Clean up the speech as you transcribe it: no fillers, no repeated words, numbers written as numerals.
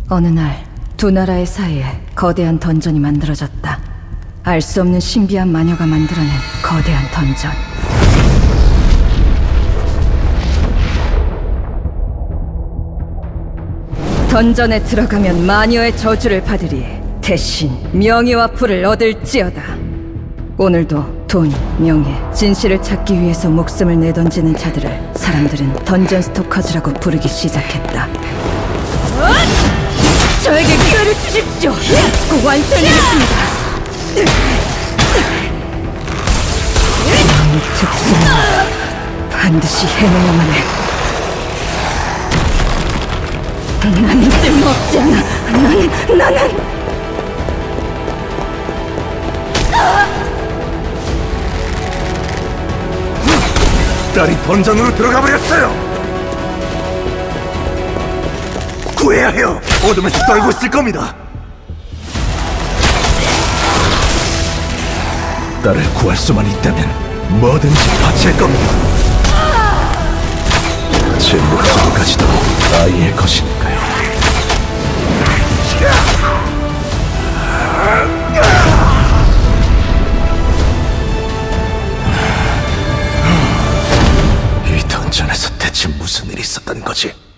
어느 날 두 나라의 사이에 거대한 던전이 만들어졌다. 알 수 없는 신비한 마녀가 만들어낸 거대한 던전. 던전에 들어가면 마녀의 저주를 받으리. 대신 명예와 부를 얻을지어다. 오늘도 돈, 명예, 진실을 찾기 위해서 목숨을 내던지는 자들을 사람들은 던전 스토커즈라고 부르기 시작했다. 저에게 기회를 주십시오. 꼭 완수해내겠습니다. 이 특수는 반드시 해내야만 해. 나는 쓸모없지 않아. 나는 딸이 던전으로 들어가 버렸어요. 구해야 해요. 어둠에서 떨고 있을 겁니다. 딸을 구할 수만 있다면 뭐든지 바칠 겁니다. 제 목숨까지도 아이의 것이니까요. 이 던전에서 대체 무슨 일이 있었던 거지?